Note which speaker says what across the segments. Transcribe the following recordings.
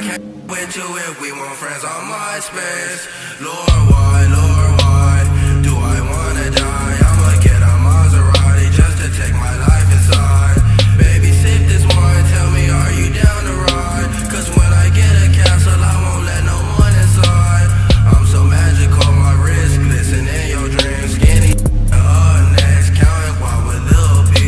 Speaker 1: can't with you if we want friends on MySpace. Lord, why do I wanna die? I'ma get a Maserati just to take my life inside. Baby, sip this wine, tell me, are you down to ride? Cause when I get a castle, I won't let no one inside. I'm so magical, my wrist glisten in your dreams. Skinny next, counting while with Lil B.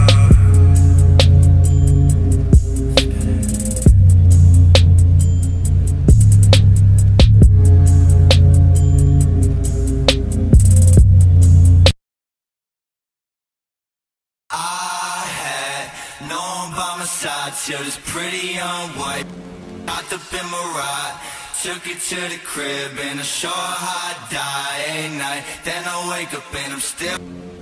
Speaker 2: Known by my side till this pretty young white hopped up in my ride, took it to the crib in a short hot die. At night, then I wake up and I'm still